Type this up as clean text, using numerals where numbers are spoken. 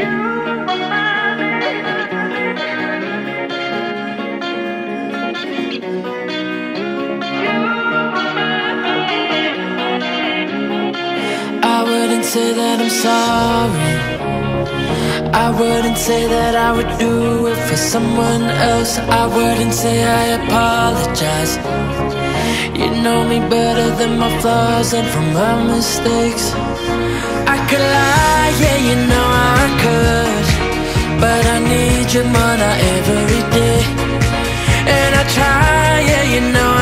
I wouldn't say that I'm sorry. I wouldn't say that I would do it for someone else. I wouldn't say I apologize. You know me better than my flaws and from my mistakes. I could lie, yeah, you know I could, but I need you more now every day. And I try, yeah, you know